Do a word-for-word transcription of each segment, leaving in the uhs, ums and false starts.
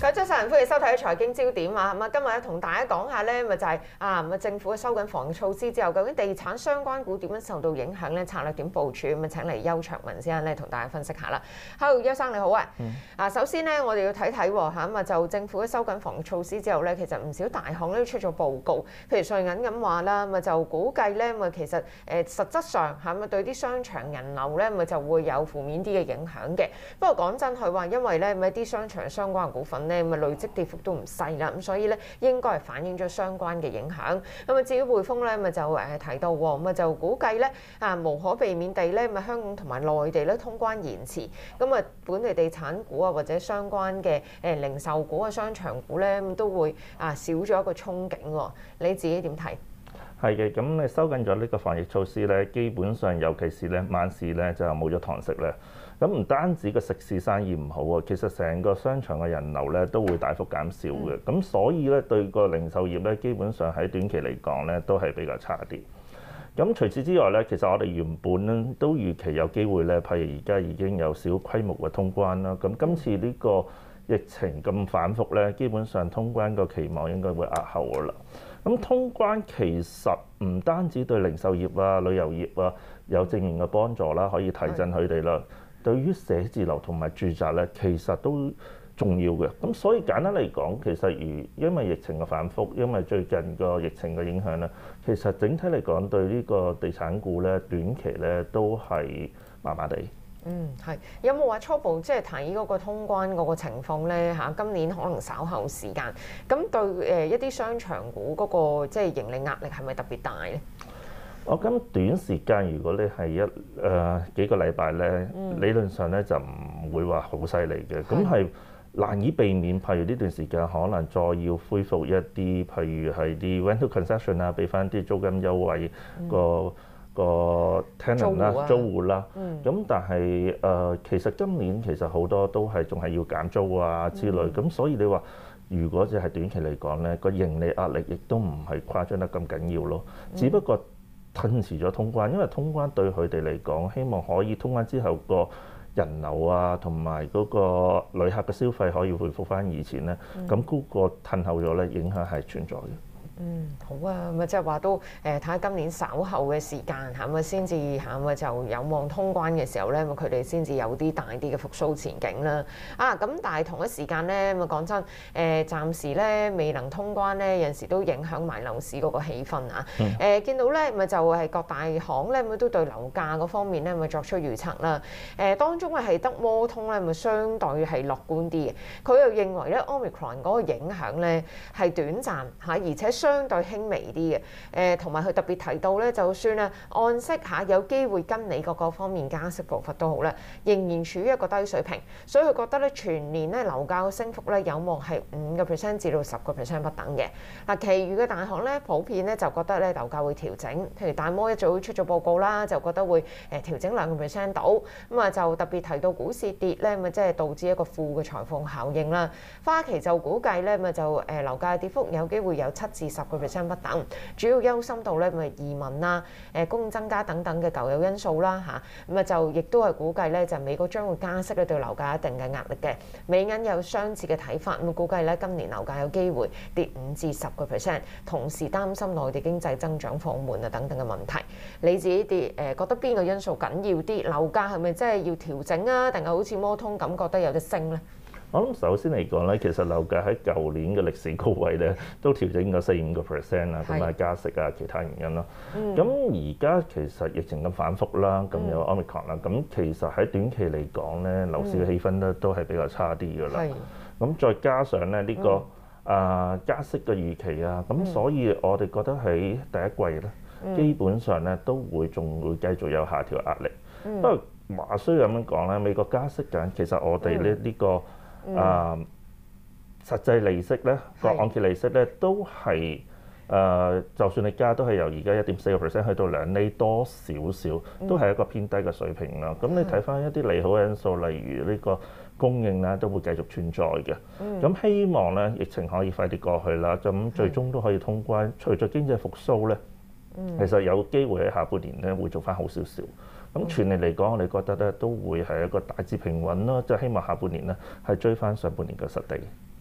早晨，歡迎收睇財經焦點啊！咁啊，今日咧同大家講下咧，咪就係啊，咁啊政府收緊防疫措施之後，究竟地產相關股點樣受到影響咧？策略點部署？咁啊，請嚟邱卓文先生咧同大家分析下啦。Hello，邱生你好啊！嗯、啊，首先咧，我哋要睇睇喎嚇，咁啊就政府收緊防疫措施之後咧，其實唔少大行咧都出咗報告，譬如瑞銀咁話啦，咁啊就估計咧，咁啊其實誒、呃、實質上嚇咁啊對啲商場人流咧，咁啊就會有負面啲嘅影響嘅。不過講真，佢話因為咧咁啲商場相關嘅股份咧，咁啊累積跌幅都唔細啦，咁所以咧應該係反映咗相關嘅影響。咁啊至於匯豐咧，咪就誒提到喎，咁啊就估計咧啊無可避免地咧，咪香港同埋內地咧通關延遲，咁啊本地地產股啊或者相關嘅誒零售股啊、商場股咧，咁都會啊少咗一個憧憬喎。你自己點睇？ 係嘅，咁你收緊咗呢個防疫措施咧，基本上尤其是咧晚市咧就冇咗堂食咧。咁唔單止個食肆生意唔好啊，其實成個商場嘅人流咧都會大幅減少嘅。咁、嗯、所以咧對個零售業咧，基本上喺短期嚟講咧都係比較差啲。咁除此之外咧，其實我哋原本咧都預期有機會咧，譬如而家已經有小規模嘅通關啦。咁今次呢個疫情咁反覆咧，基本上通關個期望應該會壓後噶啦。咁通關其實唔單止對零售業啊、旅遊業啊有正面嘅幫助啦，可以提振佢哋啦。對於寫字樓同埋住宅咧，其實都重要嘅。咁所以簡單嚟講，其實如因為疫情嘅反覆，因為最近個疫情嘅影響咧，其實整體嚟講對呢個地產股咧，短期咧都係麻麻地。 嗯，係有冇話初步即係睇嗰個通關嗰個情況咧嚇？今年可能稍後時間，咁對誒一啲商場股嗰個即係盈利壓力係咪特別大咧？ 我咁短時間，如果你係一誒、呃、幾個禮拜咧，嗯、理論上咧就唔會話好犀利嘅，咁係的難以避免。譬如呢段時間可能再要恢復一啲，譬如係啲 rental concession 啊，俾翻啲租金優惠、嗯、個個 tenant 啦、租戶啦。咁、嗯、但係誒、呃，其實今年其實好多都係仲係要減租啊之類，咁、嗯、所以你話如果只係短期嚟講咧，個盈利壓力亦都唔係誇張得咁緊要咯，只不過吞遲咗通關，因為通關對佢哋嚟講，希望可以通關之後個人流啊，同埋嗰個旅客嘅消費可以恢復翻以前咧，咁嗰、嗯、個褪後咗咧，影響係存在嘅。 嗯，好啊，咁啊即係話都誒睇下今年稍後嘅時間嚇，咁啊先至嚇，咁啊就有望通關嘅時候咧，咁佢哋先至有啲大啲嘅復甦前景啦。啊，咁但係同一時間咧，咁啊講真，誒暫時咧未能通關咧，有陣時都影響埋樓市嗰個氣氛啊。誒、嗯呃、見到咧，咪就係各大行咧，咁都對樓價嗰方面咧，咪作出預測啦。誒當中咧係得摩通咧，咪相對係樂觀啲嘅。佢又認為咧，Omicron 嗰個影響咧係短暫嚇，而且相相對輕微啲嘅，誒同埋佢特別提到咧，就算咧按息下有機會跟美國各方面加息步伐都好咧，仍然處於一個低水平，所以佢覺得咧全年咧樓價嘅升幅咧有望係五個 percent 至到十個 percent 不等嘅。嗱，其餘嘅大行咧普遍咧就覺得咧樓價會調整，譬如大摩一早出咗報告啦，就覺得會誒調整兩個 percent 到，咁啊就特別提到股市跌咧，咪即係導致一個負嘅財富效應啦。花旗就估計咧，咪就誒樓價跌幅有機會有七至十個 percent 不等，主要憂心到咧咪移民啦、誒供應增加等等嘅舊有因素啦嚇，咁啊就亦都係估計咧就美國將會加息咧對樓價一定嘅壓力嘅。美銀有相似嘅睇法，咁估計咧今年樓價有機會跌五至十個 percent，同時擔心內地經濟增長放緩啊等等嘅問題。你自己啲誒覺得邊個因素緊要啲？樓價係咪真係要調整啊？定係好似摩通咁覺得有得升咧？ 我諗首先嚟講咧，其實樓價喺舊年嘅歷史高位咧，都調整咗四五個 percent 啦，咁啊加息啊其他原因咯。咁而家其實疫情咁反覆啦，咁有 Omicron 啦，咁其實喺短期嚟講咧，樓市嘅氣氛咧都係比較差啲㗎啦。咁再加上咧呢個啊加息嘅預期啊，咁所以我哋覺得喺第一季咧，基本上咧都會仲會繼續有下調壓力。不過話雖咁樣講咧，美國加息緊，其實我哋咧呢個啊、嗯，實際利息咧，個按揭利息咧都係誒、呃，就算你加都係由而家一點四個 percent 去到兩厘多少少，都係一個偏低嘅水平啦。咁、嗯、你睇翻一啲利好嘅因素，例如呢個供應咧，都會繼續存在嘅。咁、嗯、希望咧疫情可以快啲過去啦，咁最終都可以通關。隨著經濟復甦咧，嗯、其實有機會喺下半年咧會做翻好少少。咁全年嚟講，我哋覺得咧都會係一個大致平穩咯，即係希望下半年咧係追翻上半年嘅實地。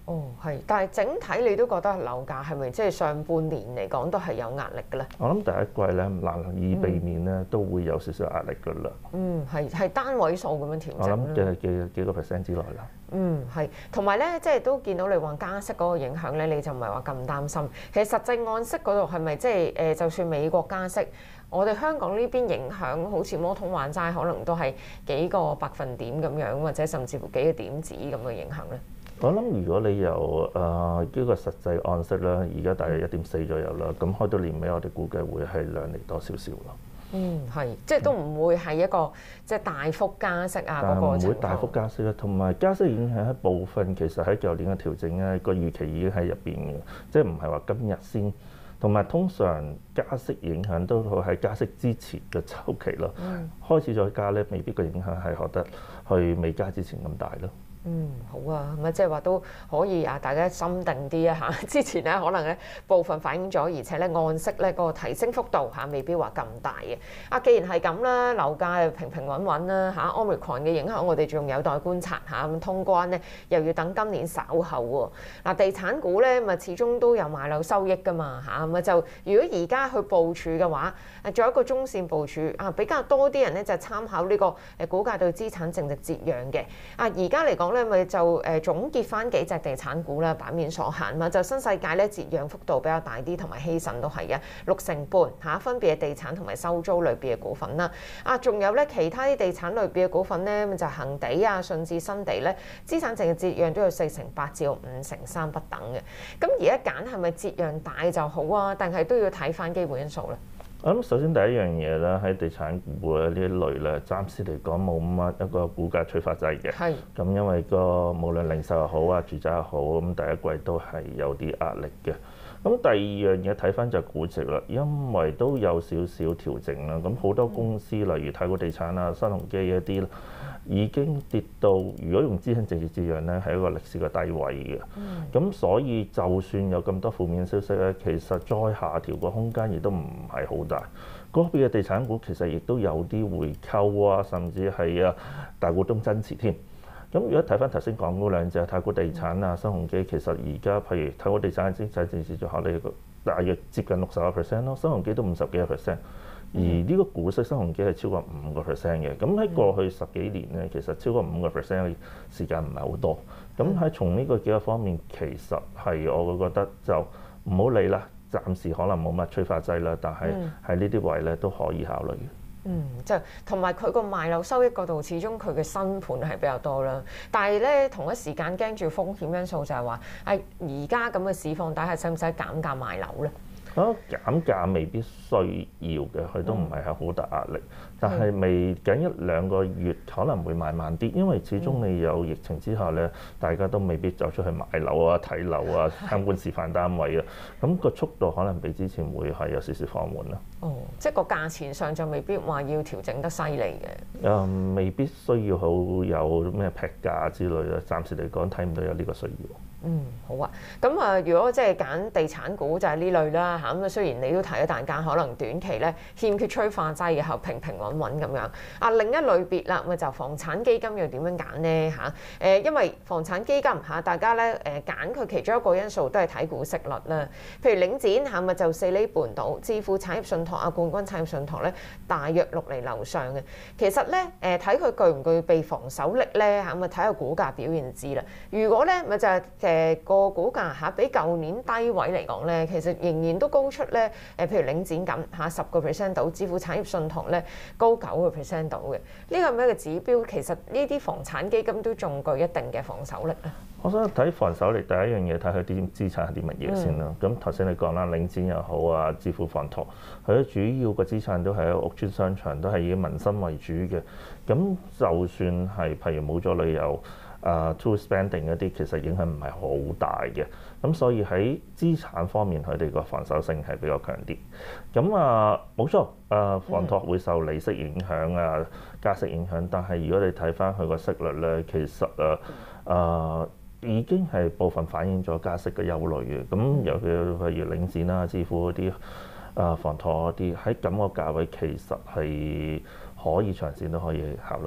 哦，係，但係整體你都覺得樓價係咪即係上半年嚟講都係有壓力嘅咧？ 我諗第一季咧難以避免咧都會有少少壓力㗎啦。 嗯，係係單位數咁樣調整啦。 我諗嘅幾幾個 percent 之內啦。 嗯，係，同埋咧，即係都見到你話加息嗰個影響咧，你就唔係話咁擔心。其實實際按息嗰度係咪即係誒？就算美國加息，我哋香港呢邊影響好似摩通還債，可能都係幾個百分點咁樣，或者甚至乎幾個點子咁嘅影響咧。 我諗如果你由誒呢個實際按息啦，而家大約一點四左右啦，咁開到年尾我哋估計會係兩厘多少少咯。 嗯，係，即係都唔會係一個即係大幅加息啊嗰個情況。 唔會大幅加息啦，同埋加息影響一部分，其實喺舊年嘅調整咧，個預期已經喺入邊嘅，即係唔係話今日先。同埋通常加息影響都喺加息之前嘅週期咯，嗯、開始再加咧，未必個影響係學得去未加之前咁大咯。 嗯，好啊，咁啊，即係話都可以啊，大家心定啲啊嚇。之前咧可能咧部分反映咗，而且咧按息咧嗰個提升幅度嚇未必話咁大嘅。啊，既然係咁啦，樓價又平平穩穩啦嚇，Omicron 嘅影響我哋仲有待觀察嚇。咁通關咧又要等今年稍後喎。嗱，地產股咧咪始終都有賣樓收益㗎嘛嚇，咁啊就如果而家去部署嘅話，誒做一個中線部署啊，比較多啲人咧就參考呢個誒股價對資產淨值折讓嘅。啊，而家嚟講咧咪就誒總結翻幾隻地產股啦，版面所限嘛，就新世界咧折讓幅度比較大啲，同埋希慎都係嘅六成半嚇，分別係地產同埋收租類別嘅股份啦。啊，仲有咧其他啲地產類別嘅股份咧，咁就恒地啊、順治新地咧，資產淨值折讓都有四成八至到五成三不等嘅。咁而家揀係咪折讓大就好啊？定係都要睇翻基本因素咧？ 我諗首先第一樣嘢咧，喺地產股咧呢一類咧，暫時嚟講冇乜一個股價催化劑嘅。係是。咁因為個無論零售又好啊，住宅又好，咁第一季都係有啲壓力嘅。咁第二樣嘢睇翻就係估值啦，因為都有少少調整啦。咁好多公司、嗯、例如太古地產啊、新鴻基一啲已經跌到，如果用資產淨值折讓咧，係一個歷史嘅低位嘅。咁、嗯、所以就算有咁多負面消息咧，其實再下調個空間亦都唔係好大。個別嘅地產股其實亦都有啲回購啊，甚至係啊大股東增持添。咁如果睇翻頭先講嗰兩隻太古地產啊、新鴻基，其實而家譬如太古地產嘅資產淨值折讓率大約接近六十個 percent 咯，新鴻基都五十幾個 percent。而呢個股息新鴻基係超過五個 percent 嘅，咁喺過去十幾年咧，其實超過五個 percent 嘅時間唔係好多。咁喺從呢個幾個方面，其實係我會覺得就唔好理啦，暫時可能冇乜催化劑啦，但係喺呢啲位咧都可以考慮嘅。 嗯，就同埋佢個賣樓收益嗰度，始終佢嘅新盤係比較多啦。但係咧同一時間驚住風險因素就係話，誒而家咁嘅市況底下，使唔使減價賣樓咧？ 啊，減價未必需要嘅，佢都唔係係好大壓力。但係未緊一兩個月可能會賣慢啲，因為始終你有疫情之下咧，大家都未必走出去買樓啊、睇樓啊、參觀示範單位啊，咁個速度可能比之前會係有少少放緩啦。哦， 即係個價錢上就未必話要調整得犀利嘅。 誒、嗯，未必需要好有咩劈價之類啦。暫時嚟講睇唔到有呢個需要。 嗯，好啊。咁啊，如果即係揀地產股就係呢類啦嚇。咁啊，雖然你都提咗大家可能短期咧欠缺催化劑，然後平平穩穩咁樣。啊，另一類別啦，咁就房產基金又點樣揀呢？嚇？誒，因為房產基金嚇，大家咧誒揀佢其中一個因素都係睇股息率啦。譬如領展嚇，咪就四厘半到，置富產業信託啊、冠軍產業信託咧，大約六厘樓上嘅。其實咧誒睇佢具唔具備防守力咧嚇，咁啊睇下股價表現知啦。如果咧咪就係、是誒個股價嚇比舊年低位嚟講咧，其實仍然都高出咧誒，譬如領展咁嚇十個 percent 到，置富產業信託咧高九個 percent 到嘅。呢個係咩嘅指標？其實呢啲房產基金都仲具一定嘅防守力咧。 我想睇防守力，第一樣嘢睇佢啲資產係啲乜嘢先啦。咁頭先你講啦，領展又好啊，置富房託，佢主要嘅資產都係喺屋邨商場，都係以民生為主嘅。咁就算係譬如冇咗旅遊。啊、uh, to spending 嗰啲其實影響唔係好大嘅，咁所以喺資產方面佢哋個防守性係比較強啲。咁啊冇錯，啊房託會受利息影響啊、加息影響，但係如果你睇翻佢個息率咧，其實啊啊已經係部分反映咗加息嘅憂慮嘅。咁尤其譬如領展啦、置富嗰啲啊房託嗰啲喺咁個價位，其實係可以長線都可以考慮嘅。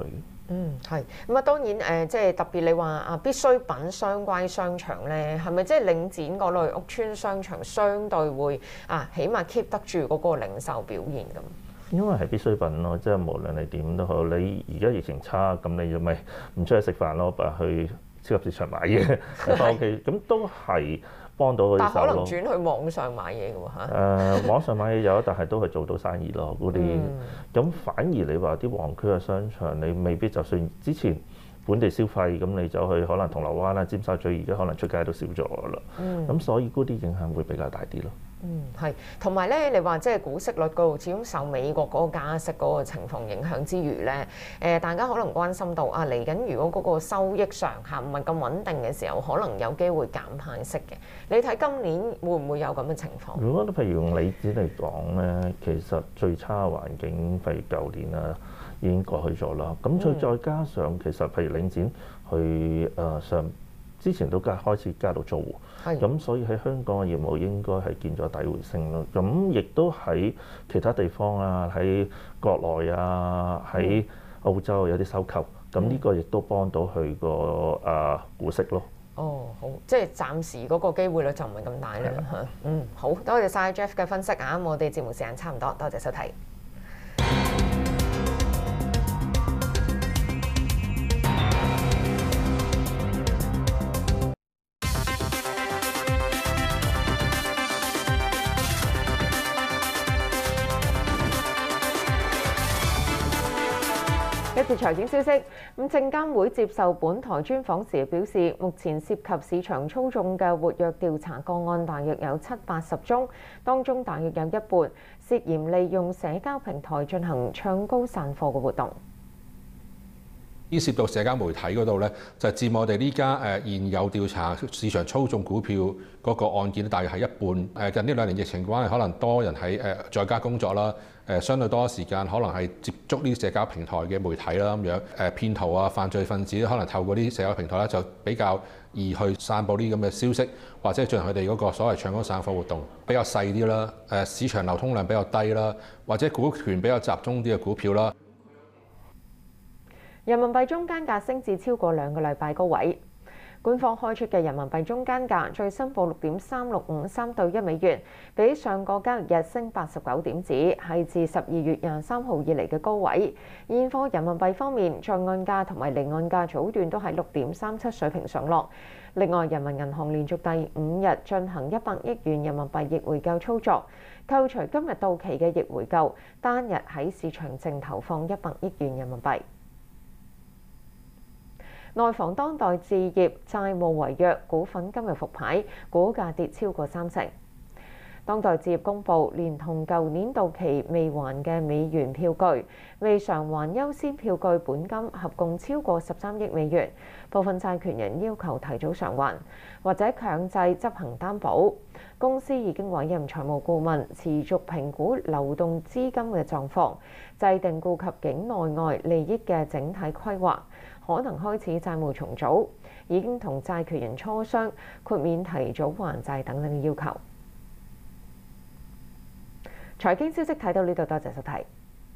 嗯，係咁啊，當然誒、呃，即係特別你話啊，必需品相關商場咧，係咪即係領展嗰類屋邨商場相對會啊，起碼 keep 得住嗰個零售表現咁？ 因為係必需品咯，即係無論你點都好，你而家疫情差，咁你咪唔出去食飯咯，咪去超級市場買嘢翻屋企，咁都係幫到佢手咯。 但可能轉去網上買嘢嘅喎嚇。誒、 呃，網上買嘢有，但係都係做到生意咯。嗰啲咁反而你話啲旺區嘅商場，你未必就算之前本地消費，咁你走去可能銅鑼灣啦、尖沙咀，而家可能出街都少咗啦。咁、嗯、所以嗰啲影響會比較大啲咯。 嗯，係，同埋咧，你話即係股息率嗰度，始終受美國嗰個加息嗰個情況影響之餘咧，誒、呃，大家可能關心到啊，嚟緊如果嗰個收益上限唔係咁穩定嘅時候，可能有機會減派息嘅。你睇今年會唔會有咁嘅情況？如果譬如用理紙嚟講咧，其實最差嘅環境，譬如舊年啊，已經過去咗啦。咁再再加上其實譬如領展去誒上之前都加開始加到租戶。咁所以喺香港嘅業務應該係見咗底回升咯。咁亦都喺其他地方啊，喺國內啊，喺澳洲有啲收購。咁呢個亦都幫到佢個啊股息咯。 哦，好，即係暫時嗰個機會率就唔係咁大啦。的嗯，好多謝晒 Jeff 嘅分析啊！我哋節目時間差唔多，多謝收睇。一節財經消息，咁證監會接受本台專訪時表示，目前涉及市場操縱嘅活躍調查個案大約有七八十宗，當中大約有一半涉嫌利用社交平台進行唱高散貨嘅活動。 牽涉到社交媒體嗰度咧，就佔我哋呢家誒現有調查市場操縱股票嗰個案件，大約係一半。誒近呢兩年疫情關係，可能多人喺誒在家工作啦。誒相對多時間，可能係接觸呢啲社交平台嘅媒體啦，咁樣誒騙徒啊、犯罪分子可能透過啲社交平台咧，就比較易去散佈啲咁嘅消息，或者進行佢哋嗰個所謂唱高散貨活動，比較細啲啦。誒市場流通量比較低啦，或者股權比較集中啲嘅股票啦。 人民幣中間價升至超過兩個禮拜高位。官方開出嘅人民幣中間價最新報六點三六五三對一美元，比上個交易日升八十九點子，係自十二月廿三號以嚟嘅高位。現貨人民幣方面，在岸價同埋離岸價早段都喺六點三七水平上落。另外，人民銀行連續第五日進行一百億元人民幣逆回購操作，扣除今日到期嘅逆回購，單日喺市場淨投放一百億元人民幣。內房當代置業債務違約股份今日復牌，股價跌超過三成。當代置業公佈，連同舊年到期未還嘅美元票據、未償還優先票據本金合共超過十三億美元，部分債權人要求提早償還，或者強制執行擔保。公司已經委任財務顧問持續評估流動資金嘅狀況，制定顧及境內外利益嘅整體規劃。可能開始債務重組，已經同債權人磋商豁免提早還債等等嘅要求。財經消息睇到呢度，多謝收睇。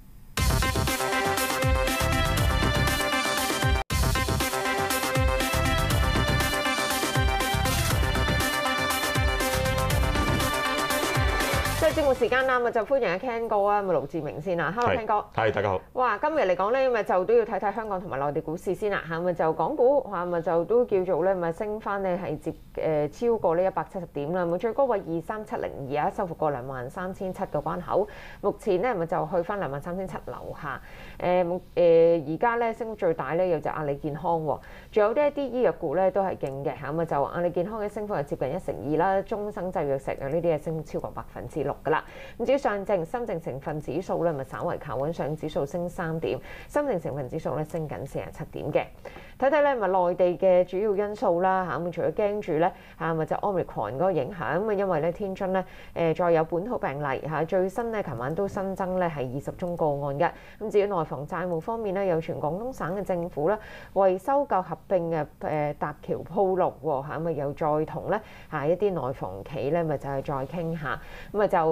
節目時間啦，咪就歡迎阿 Ken 哥啊，咪盧志明先啦。Hello，Ken 哥。 係，大家好。 哇，今日嚟講咧，咪就都要睇睇香港同埋內地股市先啦。嚇，咪就港股嚇，咪就都叫做咧，咪升翻咧係接誒超過呢一百七十點啦。咪最高位二三七零二啊，收復過兩萬三千七個關口。目前咧咪就去翻兩萬三千七樓下。誒誒，而家咧升幅最大咧有隻阿里健康喎，仲有呢一啲醫藥股咧都係勁嘅嚇。咪就阿里健康嘅升幅係接近一成二啦，中生製藥石啊呢啲係升超過百分之六㗎啦。咁至於上證、深證成分指數咧，咪稍為靠穩上，指數升三點，深證成分指數咧升緊四十七點嘅。睇睇咧，咪內地嘅主要因素啦嚇，咁除咗驚住咧嚇，咪就 Omicron 嗰個影響咁啊，因為咧天津咧誒再有本土病例嚇，最新咧琴晚都新增咧係二十宗個案嘅。咁至於內房債務方面咧，有傳廣東省嘅政府咧為收購合併嘅誒搭橋鋪路喎嚇，咁啊又再同咧嚇一啲內房企咧咪就係再傾下，咁啊就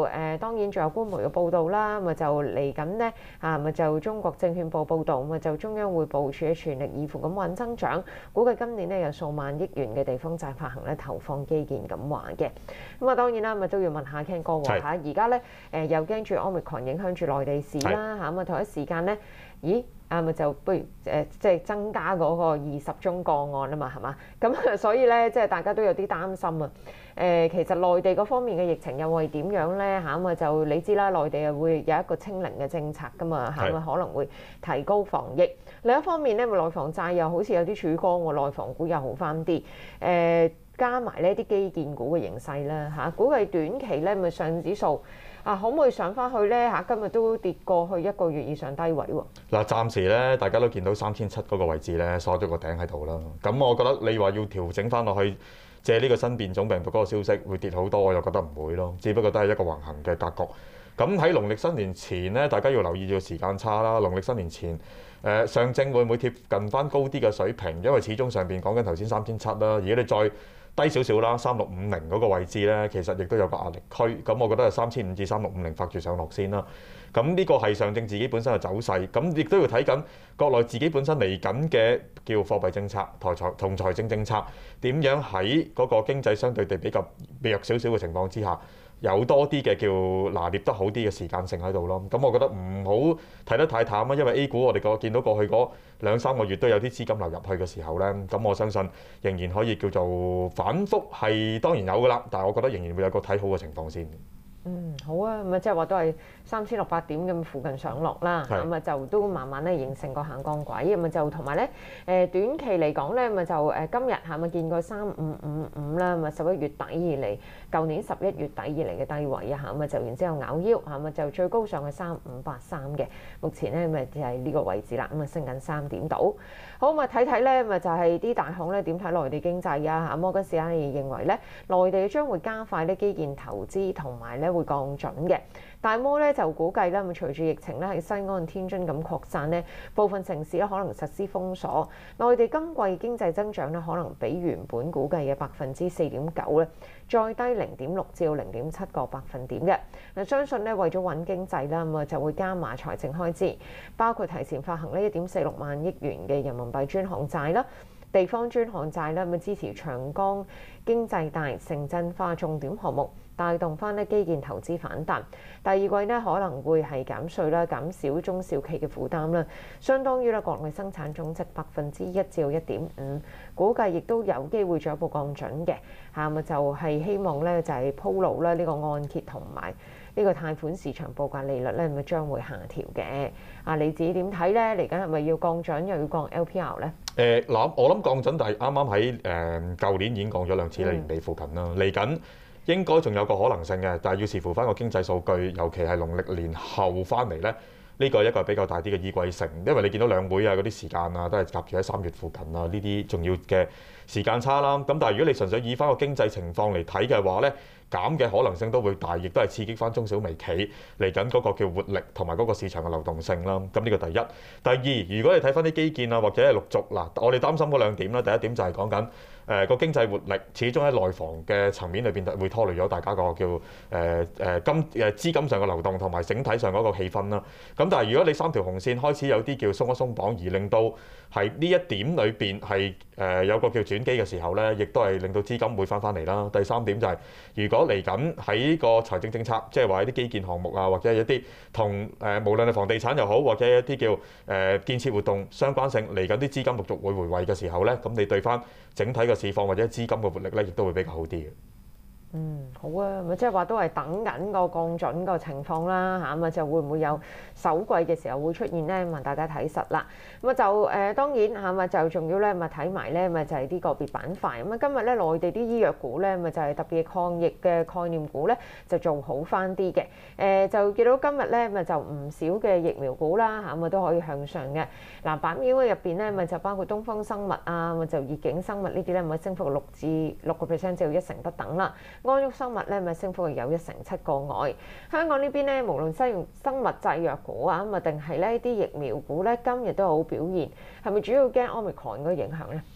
誒當然仲有官媒嘅報道啦，咁啊就嚟緊咧啊，咪就中國證券報報導，咁啊就中央會部署全力以赴咁穩增長，估計今年咧有數萬億元嘅地方債發行咧投放基建咁話嘅。咁啊當然啦，咪都要問下 Ken 哥喎嚇，而家咧誒又驚住 Omicron 影響住內地市啦嚇，咁啊同一時間咧，咦？啊咪就不如誒即係增加嗰個二十宗個案啊嘛，係嘛？咁所以咧即係大家都有啲擔心啊。誒其實內地嗰方面嘅疫情又會點樣咧嚇？咁啊就你知啦，內地又會有一個清零嘅政策噶嘛嚇，咁啊可能會提高防疫。另一方面咧，內房債又好似有啲曙光喎，內房股又好翻啲。誒加埋呢啲基建股嘅形勢啦嚇，估計短期咧咪上指數。啊，可唔可以上翻去咧？嚇，今日都跌過去一個月以上低位喎。 嗱，暫時咧，大家都見到三千七嗰個位置咧，鎖咗個頂喺度啦。咁我覺得你話要調整翻落去，借呢個新變種病毒嗰個消息會跌好多，我又覺得唔會咯。只不過都係一個橫行嘅格局。咁喺農曆新年前咧，大家要留意住時間差啦。農曆新年前，誒、呃、上證會唔會貼近翻高啲嘅水平？因為始終上邊講緊頭先三千七啦，如果你再低少少啦，三六五零嗰個位置咧，其實亦都有個壓力區。咁我覺得係三千五至三六五零發住上落先啦。咁呢個係上證自己本身嘅走勢，咁亦都要睇緊國內自己本身嚟緊嘅叫貨幣政策、台財同財政政策點樣喺嗰個經濟相對地比較弱少少嘅情況之下，有多啲嘅叫拿捏得好啲嘅時間性喺度咯。咁我覺得唔好睇得太淡啊，因為 A 股我哋個見到過去嗰兩三個月都有啲資金流入去嘅時候咧，咁我相信仍然可以叫做反覆係當然有㗎啦，但係我覺得仍然會有個睇好嘅情況先。 嗯，好啊，咁啊即係話都係三千六百點咁附近上落啦，咁啊就都慢慢咧形成個行降軌，咁啊就同埋咧誒短期嚟講咧，咪就誒今日係咪見過三五五五啦，咁啊十一月底以嚟，舊年十一月底以嚟嘅低位啊，咁啊就然之後咬腰，咁啊就最高上去三五八三嘅，目前咧咪就係呢個位置啦，咁啊升緊三點度。好，咁啊睇睇咧，咪就係啲大行咧點睇內地經濟啊？嚇，摩根士丹利認為咧，內地將會加快咧基建投資同埋咧會降準嘅。大摩咧就估計咧，咁隨住疫情咧喺西安、天津咁擴散咧，部分城市咧可能實施封鎖，內地今季經濟增長咧可能比原本估計嘅百分之四點九咧，再低零點六至到零點七個百分點嘅。嗱，相信咧為咗穩經濟啦，咁啊就會加碼財政開支，包括提前發行呢一點四六萬億元嘅人民幣專項債啦。地方專項債咧，咁支持長江經濟帶城鎮化重點項目，帶動翻咧基建投資反彈。第二季咧可能會係減稅啦，減少中小企嘅負擔啦，相當於咧國內生產總值百分之一至到一點五，估計亦都有機會進一步降準嘅。嚇，咪就係希望咧就係鋪路啦，呢個按揭同埋呢個貸款市場報價利率咧，咪將會下調嘅。啊，你自己點睇咧？嚟緊係咪要降準又要降 L P R 咧？ 誒嗱、呃，我諗降準，但係啱啱喺誒舊年已經降咗兩次啦，年尾附近啦，嚟緊應該仲有個可能性嘅，但係要視乎翻個經濟數據，尤其係農曆年後翻嚟咧，呢、呢個係一個比較大啲嘅依歸性，因為你見到兩會啊嗰啲時間啊，都係夾住喺三月附近啊，呢啲重要嘅時間差啦。咁但係如果你純粹以翻個經濟情況嚟睇嘅話咧，減嘅可能性都會大，亦都係刺激翻中小微企嚟緊嗰個叫活力同埋嗰個市場嘅流動性啦。咁呢個第一。第二，如果你睇翻啲基建啊，或者係陸續嗱，我哋擔心嗰兩點啦。第一點就係講緊誒個經濟活力，始終喺內房嘅層面裏邊會拖累咗大家個叫誒誒金誒資金上嘅流動同埋整體上嗰個氣氛啦。咁但係如果你三條紅線開始有啲叫鬆一鬆綁，而令到係呢一點裏邊係誒有個叫轉機嘅時候咧，亦都係令到資金會翻翻嚟啦。第三點就係如果嚟緊喺個財政政策，即係話一啲基建項目啊，或者係一啲同誒無論係房地產又好，或者一啲叫誒建設活動相關性嚟緊啲資金陸續會回位嘅時候咧，咁你對翻整體嘅市況或者資金嘅活力咧，亦都會比較好啲嘅。 嗯，好啊，咪即係話都係等緊個降準個情況啦嚇，咁啊就會唔會有首季嘅時候會出現咧？問大家睇實啦。咁啊就誒、呃、當然嚇，咪就仲要咧咪睇埋咧咪就係啲個別板塊。咁啊今日咧內地啲醫藥股咧咪就係特別抗疫嘅概念股咧就做好翻啲嘅。誒、呃、就見到今日咧咪就唔少嘅疫苗股啦嚇，咁啊都可以向上嘅。嗱板塊入邊咧咪就包括東方生物啊，咪就熱景生物呢啲咧咪升幅六至六個 percent 至到一成不等啦。安旭生物咧，咪升幅有一成七個外。香港呢邊咧，無論西用生物製藥股啊，咁啊定係呢啲疫苗股咧，今日都好表現。係咪主要驚 Omicron 嗰個影響咧？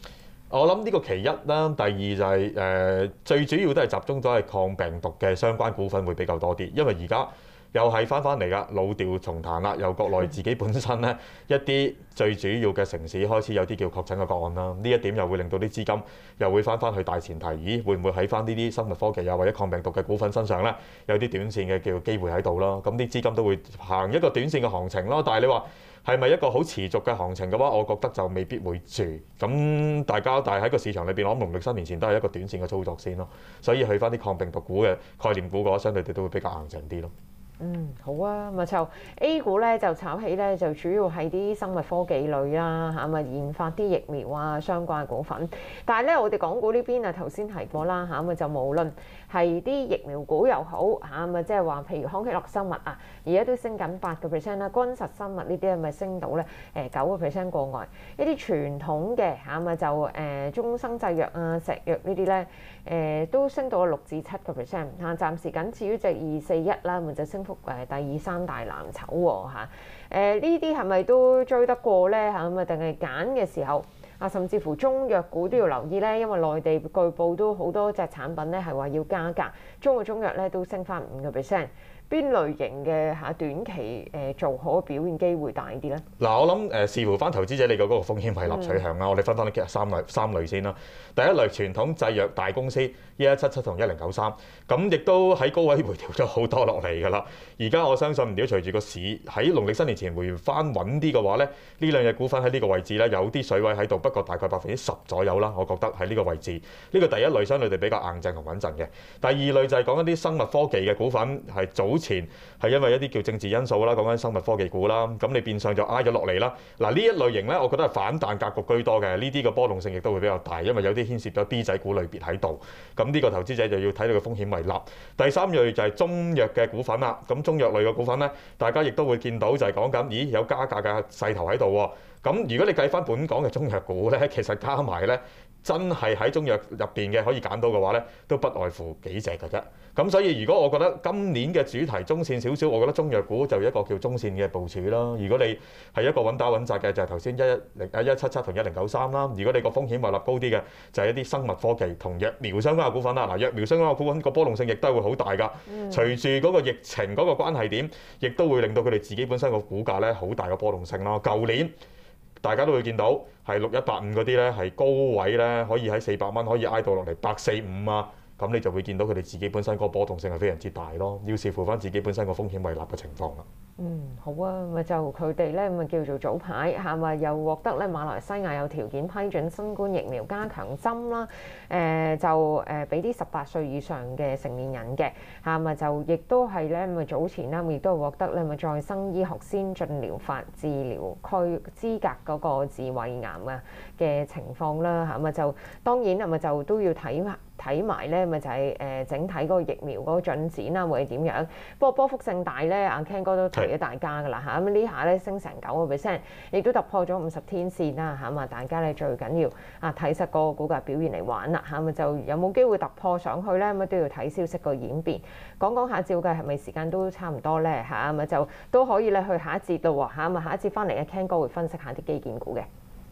我諗呢個其一啦，第二就係、是、誒、呃、最主要都係集中咗係抗病毒嘅相關股份會比較多啲，因為而家又係翻翻嚟㗎，老調重彈啦，由國內自己本身咧一啲最主要嘅城市開始有啲叫確診嘅個案啦，呢一點又會令到啲資金又會翻翻去大前提，咦會唔會喺翻呢啲生物科技啊或者抗病毒嘅股份身上咧有啲短線嘅叫機會喺度咯，咁啲資金都會行一個短線嘅行情咯，但係你話係咪一個好持續嘅行情嘅話，我覺得就未必會住。咁大家但係喺個市場裏邊，我諗農曆新年前都係一個短線嘅操作先咯，所以去翻啲抗病毒股嘅概念股嘅話，相對地都會比較硬淨啲咯。 嗯，好啊，咪就 A 股咧就炒起咧，就主要係啲生物科技類啦，嚇咪研發啲疫苗啊相關嘅股份。但係咧，我哋港股呢邊啊頭先提過啦，嚇咪就無論係啲疫苗股又好嚇咪，即係話譬如康希諾生物啊，而家都升緊八個 percent 啦，君實生物呢啲係咪升到咧誒九個 percent 過外？一啲傳統嘅嚇咪就誒中生製藥啊、石藥呢啲咧誒都升到六至七個 percent 嚇，暫時僅次於隻二四一啦，咪就升幅誒第二三大藍籌喎嚇。誒呢啲係咪都追得過咧嚇咁啊？定係揀嘅時候啊，甚至乎中藥股都要留意咧，因為內地據報都好多隻產品咧係話要加價，中國中藥咧都升翻五個 percent。邊類型嘅嚇短期誒做好表現機會大啲咧？嗱， 我諗誒視乎翻投資者你嘅嗰個風險胃納取向啦。嗯、我哋分翻啲三類三類先啦。第一類傳統製藥大公司一一七七同一零九三，咁亦都喺高位回調咗好多落嚟㗎啦。而家我相信，如果隨住個市喺農曆新年前回翻穩啲嘅話咧，呢兩隻股份喺呢個位置咧有啲水位喺度，不過大概百分之十左右啦。我覺得喺呢個位置，呢、呢個第一類相對地比較硬淨同穩陣嘅。第二類就係講一啲生物科技嘅股份係早前係因為一啲叫政治因素啦，講緊生物科技股啦，咁你變相就挨咗落嚟啦。嗱，呢一類型咧，我覺得係反彈格局居多嘅，呢啲嘅波動性亦都會比較大，因為有啲牽涉咗 B 仔股類別喺度。咁呢個投資者就要睇到個風險為立。第三類就係中藥嘅股份啦，咁中藥類嘅股份咧，大家亦都會見到就係講緊，咦有加價嘅勢頭喺度喎。咁如果你計翻本港嘅中藥股咧，其實加埋咧，真係喺中藥入邊嘅可以揀到嘅話咧，都不外乎幾隻㗎啫。咁所以如果我覺得今年嘅主題中線少少，我覺得中藥股就一個叫中線嘅部署啦。如果你係一個穩打穩紮嘅，就係頭先一一零啊一七七同一零九三啦。如果你個風險胃納高啲嘅，就係、是、一啲生物科技同藥苗相關嘅股份啦。嗱，藥苗相關嘅股份個波動性亦都係會好大㗎。嗯、隨住嗰個疫情嗰個關係點，亦都會令到佢哋自己本身個股價咧好大嘅波動性咯。舊年大家都會見到係六一八五嗰啲咧係高位咧，可以喺四百蚊可以挨到落嚟百四五啊。咁你就會見到佢哋自己本身個波動性係非常之大咯，要視乎翻自己本身個風險胃納嘅情況啦。 嗯，好啊，咪就佢哋咧，咪叫做早排係咪又獲得咧馬來西亞有條件批准新冠疫苗加強針啦？誒、呃、就誒俾啲十八歲以上嘅成年人嘅係咪就亦都係咧咪早前啦，亦都獲得咧咪再生醫學先進療法治療區資格嗰個治胃癌啊嘅情況啦，係咪就當然係咪就都要睇睇埋咧，咪就係誒整體嗰個疫苗嗰個進展啦，會係點樣？不過波幅性大咧，阿 Ken 哥都提咗大家㗎啦嚇，咁呢下咧升成九個 percent，亦都突破咗五十天線啦嚇，咁啊大家咧最緊要啊睇實個股價表現嚟玩啦嚇，咁就有冇機會突破上去咧？咁都要睇消息個演變。講講下照計係咪時間都差唔多咧嚇？咁啊就都可以咧去下一節咯喎嚇，咁啊下一節翻嚟阿 Ken 哥會分析下啲基建股嘅。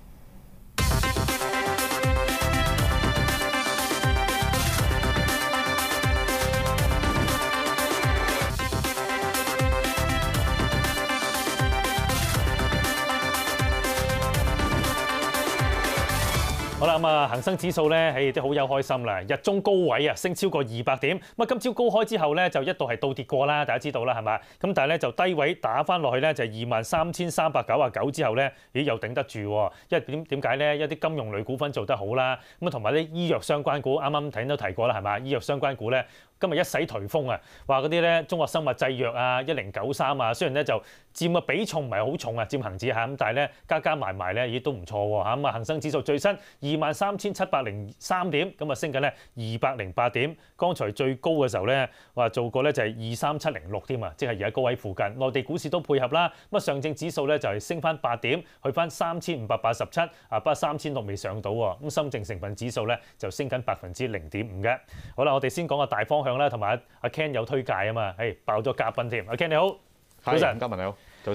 好啦，咁啊，恆生指數咧，係都好有開心啦，日中高位啊，升超過二百點。咁啊，今朝高開之後咧，就一度係倒跌過啦，大家知道啦，係嘛？咁但係咧就低位打翻落去咧，就係二萬三千三百九啊九之後咧，咦又頂得住喎？因為點點解咧？一啲金融類股份做得好啦，咁啊同埋啲醫藥相關股，啱啱睇都提過啦，係嘛？醫藥相關股咧。今日一洗颱風啊，話嗰啲咧中國生物製藥啊、一零九三啊，雖然咧就佔嘅比重唔係好重啊，佔恆指嚇咁，但係咧加加埋埋咧，亦都唔錯喎嚇咁啊！恆生指數最新二萬三千七百零三點，咁啊升緊咧二百零八點。剛才最高嘅時候咧，話做過咧就係二三七零六添啊，即係而家高位附近。內地股市都配合啦，咁啊上證指數咧就係升翻八點，去翻三千五百八十七啊，不過三千六未上到喎。咁深證成分指數咧就升緊百分之零點五嘅。好啦，我哋先講個大方向啦，同埋阿 Ken 有推介啊嘛，誒爆咗嘉賓添。阿 Ken 你好，早晨， 嘉文你好，早晨。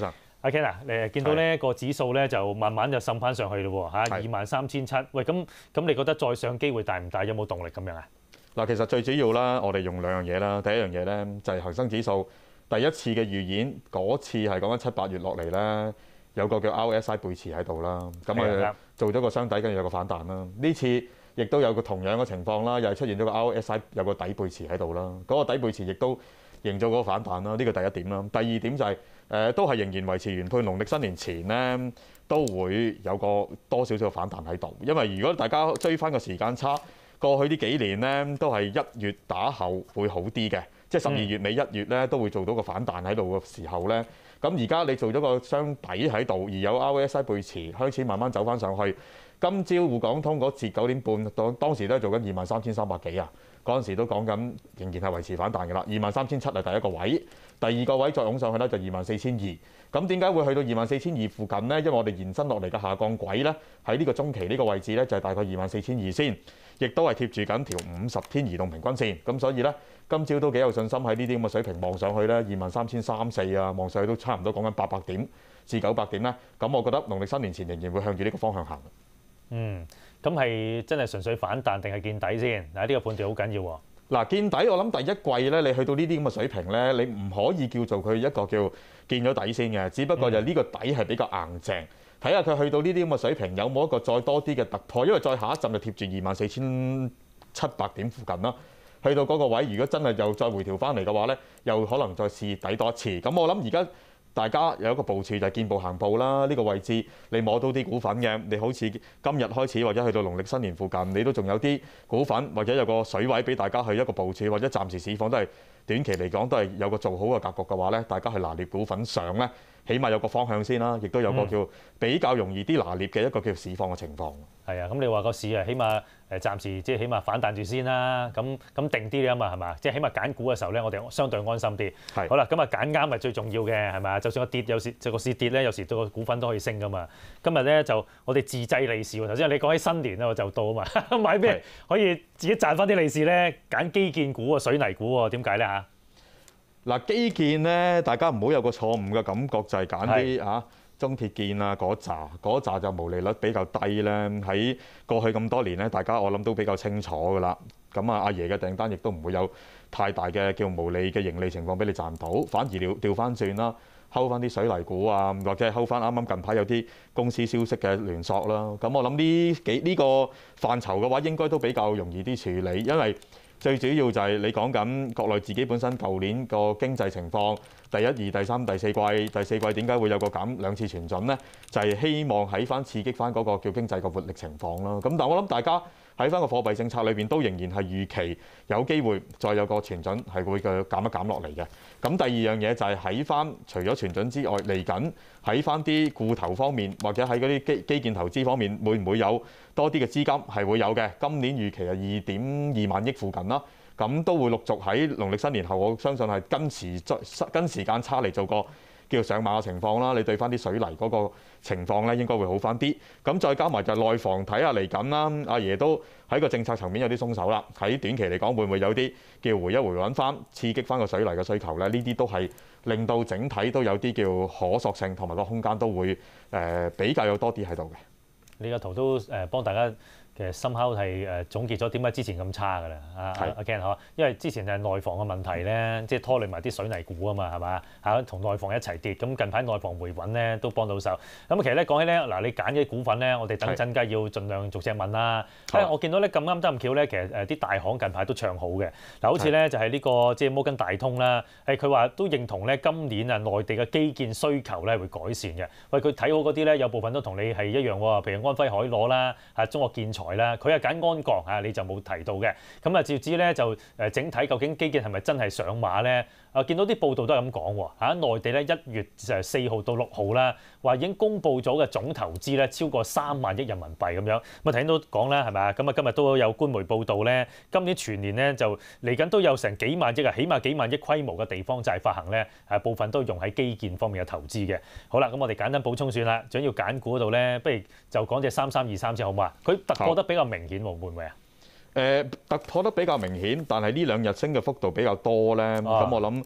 阿 Ken 啊，誒見到呢個指數咧就慢慢就滲翻上去咯喎嚇，二萬三千七。喂，咁咁你覺得再上機會大唔大？有冇動力咁樣啊？ 嗱，其實最主要啦，我哋用兩樣嘢啦。第一樣嘢咧就係恒生指數第一次嘅預演，嗰次係講緊七八月落嚟咧，有個叫 R S I 背馳喺度啦，咁啊做咗個雙底，跟住有個反彈啦。呢次亦都有個同樣嘅情況啦，又係出現咗個 R S I 有個底背馳喺度啦，嗰、嗰個底背馳亦都營造嗰個反彈啦。呢個第一點啦。第二點就係、是、誒、呃、都係仍然維持原判，農曆新年前咧都會有個多少少嘅反彈喺度。因為如果大家追翻個時間差，過去呢幾年咧都係一月打後會好啲嘅，即係十二月尾一月咧都會做到個反彈喺度嘅時候咧。咁而家你做咗個雙底喺度，而有 R S I 背馳，開始慢慢走翻上去。今朝滬港通嗰節九點半，當當時都係做緊二萬三千三百幾啊，嗰陣時都講緊仍然係維持反彈嘅啦。二萬三千七係第一個位，第二個位再湧上去咧就二萬四千二。咁點解會去到二萬四千二附近呢？因為我哋延伸落嚟嘅下降軌咧，喺呢個中期呢個位置咧就係大概二萬四千二先，亦都係貼住緊條五十天移動平均線。咁所以咧，今朝都幾有信心喺呢啲咁嘅水平望上去咧，二萬三千三四啊，望上去都差唔多講緊八百點至九百點咧。咁我覺得農曆新年前仍然會向住呢個方向行。 嗯，咁係真係純粹反彈定係見底先？嗱，呢個判斷好緊要喎。 嗱，見底我諗第一季咧，你去到呢啲咁嘅水平咧，你唔可以叫做佢一個叫見咗底先嘅，只不過就呢個底係比較硬淨，睇下佢去到呢啲咁嘅水平有冇一個再多啲嘅突破，因為再下一陣就貼住二萬四千七百點附近啦。去到嗰個位，如果真係又再回調翻嚟嘅話咧，又可能再試底多一次。咁我諗而家大家有一個部署就係見步行步啦。呢個位置你摸到啲股份嘅，你好似今日開始或者去到農曆新年附近，你都仲有啲股份或者有個水位俾大家去一個部署，或者暫時市況都係短期嚟講都係有個做好嘅格局嘅話咧，大家去拿捏股份上咧，起碼有個方向先啦，亦都有個叫比較容易啲拿捏嘅一個叫市況嘅情況。係啊，咁你話個市啊，起碼誒暫時即係起碼反彈住先啦。咁咁定啲啊嘛，係嘛？即係起碼揀股嘅時候咧，我哋相對安心啲。係。好啦，咁啊揀啱係最重要嘅，係咪？就算個跌有時就個市跌咧，有時對個股份都可以升噶嘛。今日咧就我哋自製利是喎。頭先你講起新年咧，我就到啊嘛。買咩可以自己賺翻啲利是咧？揀基建股啊、水泥股喎，點解咧嚇？ 嗱，基建咧，大家唔好有個錯誤嘅感覺，就係揀啲嚇中鐵建啊嗰扎，嗰扎就毛利率比較低咧。喺過去咁多年咧，大家我諗都比較清楚㗎啦。咁啊，阿爺嘅訂單亦都唔會有太大嘅叫毛利嘅盈利情況俾你賺到，反而調調翻轉啦，睺翻啲水泥股啊，或者係睺翻啱啱近排有啲公司消息嘅聯塑啦。咁我諗呢幾呢個範疇嘅話，應該都比較容易啲處理，因為最主要就係你講緊國內自己本身舊年個經濟情況，第一、二、第三、第四季，第四季點解會有個減兩次全準呢？就係、是、希望喺翻刺激翻嗰個叫經濟個活力情況啦。咁但係我諗大家喺翻個貨幣政策裏邊都仍然係預期有機會再有個全準係會嘅減一減落嚟嘅。咁第二樣嘢就係喺翻除咗全準之外，嚟緊喺翻啲固投方面或者喺嗰啲基基建投資方面，會唔會有多啲嘅資金係會有嘅？今年預期係二點二萬億附近啦。咁都會陸續喺農曆新年後，我相信係跟時跟時間差嚟做個叫上馬嘅情況啦。你對翻啲水泥嗰個情況咧，應該會好翻啲。咁再加埋就內房睇下嚟緊啦。阿爺都喺個政策層面有啲鬆手啦。喺短期嚟講，會唔會有啲叫回一回穩翻，刺激翻個水泥嘅需求咧？呢啲都係令到整體都有啲叫可塑性同埋個空間都會誒比較有多啲喺度嘅。 呢個圖都誒幫大家。其實深刻係誒總結咗點解之前咁差㗎啦，阿阿 Ken 嗬，因為之前係內房嘅問題咧，即係拖累埋啲水泥股啊嘛，係嘛嚇，同內房一齊跌，咁近排內房回穩咧都幫到手。咁其實咧講起咧，嗱你揀嘅股份咧，我哋等陣梗係要盡量逐隻問啦。因為我見到咧咁啱得咁巧咧，其實誒啲大行近排都唱好嘅。嗱，好似咧就係呢個即係摩根大通啦，誒佢話都認同咧今年啊內地嘅基建需求咧會改善嘅。喂，佢睇好嗰啲咧有部分都同你係一樣喎，譬如安徽海螺啦，啊中國建材啦，佢係揀安鋼啊，你就冇提到嘅。咁啊，照知咧就誒整體究竟基建係咪真係上馬咧？啊，見到啲報道都係咁講喎嚇，內地咧一月誒四號到六號啦，話已經公布咗嘅總投資咧超過三萬億人民幣咁樣。咁啊睇到講啦，係咪啊？咁啊今日都有官媒報道咧，今年全年咧就嚟緊都有成幾萬億啊，起碼幾萬億規模嘅地方債發行咧，誒部分都用喺基建方面嘅投資嘅。好啦，咁我哋簡單補充算啦，想要揀股嗰度咧，不如就講隻三三二三先好嘛？佢突破得比較明顯喎，會唔會啊？誒、呃、突破得比較明顯，但係呢兩日升嘅幅度比較多咧，咁、啊、我諗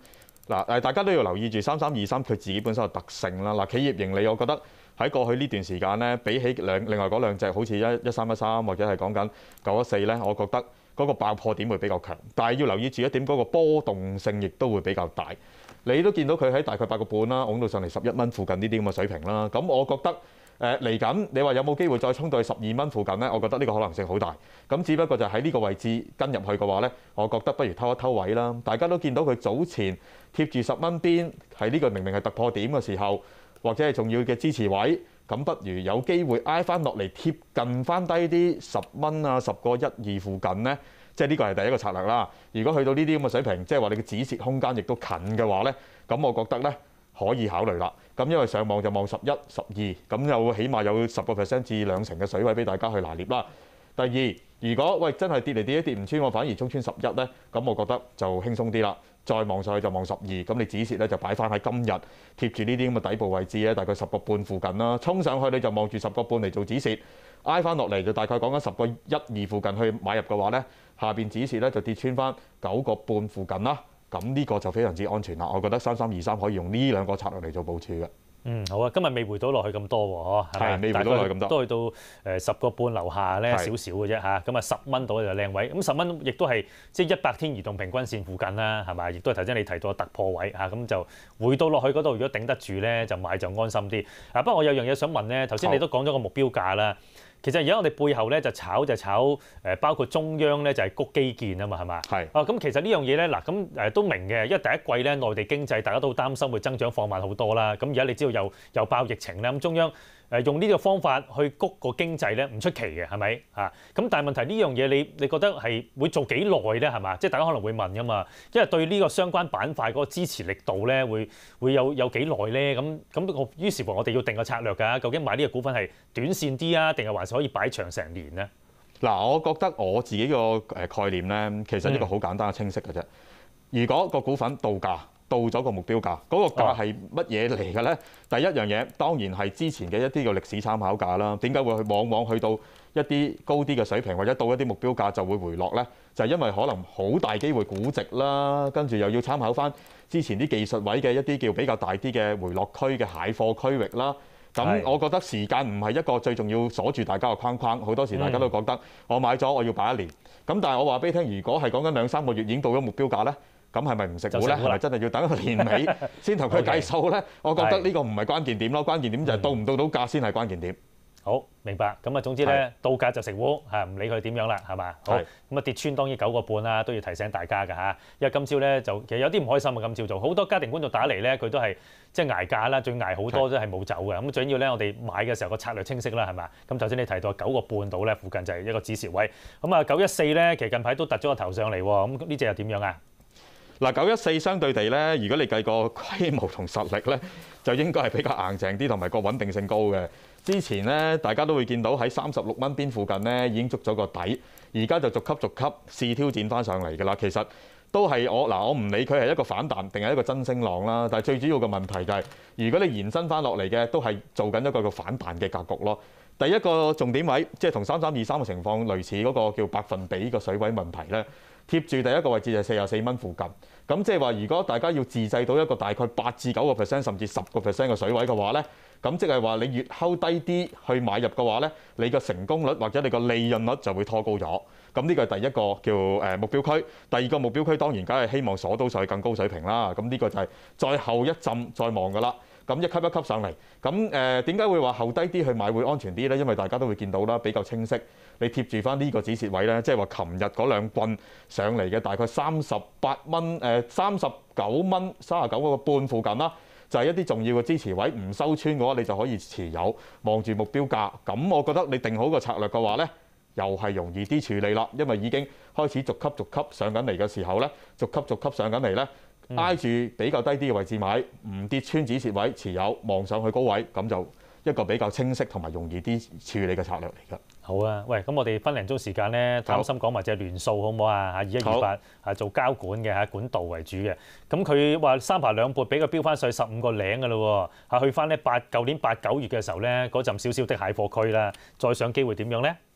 嗱誒，大家都要留意住三三二三佢自己本身嘅特性啦。嗱，企業盈利，我覺得喺過去呢段時間咧，比起兩另外嗰兩隻好似一一三一三或者係講緊九一四咧，我覺得嗰個爆破點會比較強，但係要留意住一點，嗰個波動性亦都會比較大。你都見到佢喺大概八個半啦，拱到上嚟十一蚊附近呢啲咁嘅水平啦。咁我覺得誒嚟緊，你話有冇機會再衝到去十二蚊附近咧？我覺得呢個可能性好大。咁只不過就喺呢個位置跟入去嘅話咧，我覺得不如偷一偷位啦。大家都見到佢早前貼住十蚊邊，喺呢個明明係突破點嘅時候，或者係重要嘅支持位，咁不如有機會挨翻落嚟貼近翻低啲十蚊啊，十個一二附近咧。即係呢個係第一個策略啦。如果去到呢啲咁嘅水平，即係話你嘅止蝕空間亦都近嘅話咧，咁我覺得咧可以考慮啦。咁因為上望就望十一、十二，咁又起碼有十個 percent 至兩成嘅水位俾大家去拿捏啦。第二，如果喂真係跌嚟跌一跌唔穿，我反而衝穿十一咧，咁我覺得就輕鬆啲啦。再望上去就望十二，咁你止蝕咧就擺翻喺今日貼住呢啲咁嘅底部位置咧，大概十個半附近啦。衝上去你就望住十個半嚟做止蝕，挨翻落嚟就大概講緊十個一二附近去買入嘅話咧，下邊止蝕咧就跌穿翻九個半附近啦。咁呢個就非常之安全啦。我覺得三三二三可以用呢兩個策略嚟做部署嘅。 嗯，好啊，今日未回到落去咁多喎，嗬， 係未回到落去咁多， 都去到誒十個半樓下咧少少嘅啫嚇，咁啊十蚊到就靚位，咁十蚊亦都係即係一百天移動平均線附近啦，係咪？亦都係頭先你提到突破位嚇，咁就回到落去嗰度，如果頂得住咧，就買就安心啲。啊，不過我有樣嘢想問咧，頭先你都講咗個目標價啦。其實而家我哋背後咧就炒就炒誒，包括中央咧就係谷基建啊嘛，係嘛？係。啊，咁其實呢樣嘢咧嗱，咁誒都明嘅，因為第一季咧內地經濟大家都好擔心會增長放慢好多啦。咁而家你知道又又爆疫情咧，咁中央誒用呢個方法去谷個經濟咧唔出奇嘅，係咪啊？咁但係問題呢樣嘢你你覺得係會做幾耐咧？係嘛？即係大家可能會問㗎嘛，因為對呢個相關板塊嗰個支持力度咧會會有有幾耐咧？咁咁我於是乎我哋要定個策略㗎，究竟買呢個股份係短線啲啊，定係還是可以擺長成年咧？ 嗱，我覺得我自己個誒概念咧，其實一個好簡單清晰嘅啫。如果個股份到價，到咗個目標價，嗰、那個價係乜嘢嚟嘅咧？第一樣嘢當然係之前嘅一啲嘅歷史參考價啦。點解會去往往去到一啲高啲嘅水平，或者到一啲目標價就會回落咧？就係、是、因為可能好大機會估值啦，跟住又要參考翻之前啲技術位嘅一啲叫比較大啲嘅回落區嘅蟹貨區域啦。咁我覺得時間唔係一個最重要鎖住大家嘅框框。好多時大家都覺得我買咗我要擺一年。咁但係我話俾你聽，如果係講緊兩三個月已經到咗目標價咧，咁係咪唔食糊咧？係咪真係要等一個年尾先同佢計數咧？我覺得呢個唔係關鍵點咯，關鍵點就係到唔到到價先係關鍵點。 好，明白。咁啊，總之咧，到價就食糊嚇，唔理佢點樣啦，係嘛？好。咁啊，跌穿當然九個半啦，都要提醒大家㗎嚇。因為今朝咧就其實有啲唔開心啊，今朝做好多家庭觀眾打嚟咧，佢都係即係捱價啦，最捱好多都係冇走嘅。咁最緊要咧，我哋買嘅時候個策略清晰啦，係嘛？咁頭先你提到九個半度咧，附近就係一個止蝕位。咁啊，九一四咧，其實近排都突咗個頭上嚟喎。咁呢隻又點樣啊？ 嗱，九一四相對地咧，如果你計個規模同實力咧，就應該係比較硬淨啲，同埋個穩定性高嘅。之前咧，大家都會見到喺三十六蚊邊附近咧已經捉咗個底，而家就逐級逐級試挑戰翻上嚟㗎啦。其實都係我嗱，我唔理佢係一個反彈定係一個真升浪啦。但係最主要嘅問題就係、是，如果你延伸翻落嚟嘅，都係做緊一個個反彈嘅格局咯。第一個重點位，即係同三三二三嘅情況類似嗰個叫百分比個水位問題咧。貼住第一個位置就係四十四蚊附近，咁即係話如果大家要自製到一個大概八至九個 percent 甚至十個 percent 嘅水位嘅話咧，咁即係話你越睺低啲去買入嘅話咧，你個成功率或者你個利潤率就會拖高咗。咁呢個係第一個叫誒目標區，第二個目標區當然梗係希望鎖到上去更高水平啦。咁呢個就係再後一浸再望㗎啦。咁一級一級上嚟，咁誒點解會話後低啲去買會安全啲咧？因為大家都會見到啦，比較清晰。你貼住翻呢個止蝕位咧，即係話琴日嗰兩棍上嚟嘅大概三十八蚊誒三十九蚊三十九個半附近啦，就係一啲重要嘅支持位，唔收穿嘅話，你就可以持有望住目標價。咁我覺得你定好個策略嘅話咧，又係容易啲處理啦，因為已經開始逐級逐級上緊嚟嘅時候咧，逐級逐級上緊嚟咧。挨住比較低啲嘅位置買，唔跌穿止蝕位持有，望上去高位，咁就一個比較清晰同埋容易啲處理嘅策略嚟㗎。 好啊，喂，咁我哋分零鐘時間咧，貪心講埋隻聯數好唔好啊？嚇，二一二八係做交管嘅嚇，管道為主嘅。咁佢話三爬兩撥，俾佢飆翻上去十五個零㗎咯喎，嚇去翻咧八舊年八九月嘅時候咧，嗰陣少少的蟹貨區啦，再上機會點樣咧？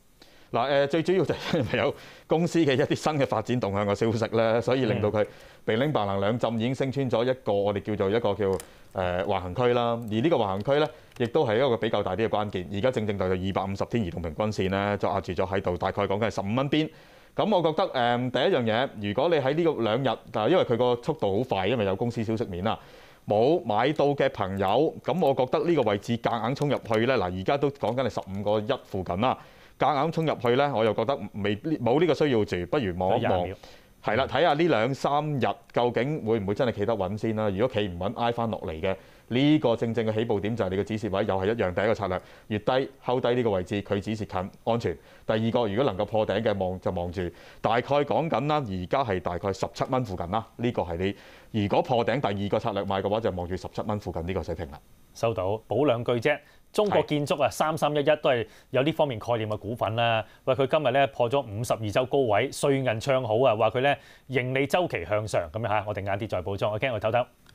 嗱誒，最主要就係因為有公司嘅一啲新嘅發展動向嘅消息咧，所以令到佢鼻拎白能兩浸已經升穿咗一個我哋叫做一個叫誒橫行區啦。而呢個橫行區咧，亦都係一個比較大啲嘅關鍵。而家正正就係二百五十天移動平均線咧，就壓住咗喺度，大概講緊係十五蚊邊。咁我覺得誒、呃、第一樣嘢，如果你喺呢個兩日，但係因為佢個速度好快，因為有公司消息面啦，冇買到嘅朋友，咁我覺得呢個位置夾硬衝入去咧，嗱而家都講緊係十五個一附近啦，夾硬衝入去咧，我又覺得未冇呢個需要住，不如望一望，係啦，睇下呢兩三日究竟會唔會真係企得穩先啦？如果企唔穩，挨翻落嚟嘅。呢個正正嘅起步點就係你嘅止蝕位，又係一樣。第一個策略，越低睺低呢個位置，佢止蝕近安全。第二個，如果能夠破頂嘅望就望住，大概講緊啦，而家係大概十七蚊附近啦。呢個係你如果破頂第二個策略買嘅話，就望住十七蚊附近呢個水平啦。 收到，補兩句啫。中國建築啊，三三一一都係有呢方面概念嘅股份啦。喂，佢今日咧破咗五十二週高位，瑞銀唱好啊，話佢咧盈利週期向上咁樣嚇。我哋晏啲再補充，我驚我唞唞。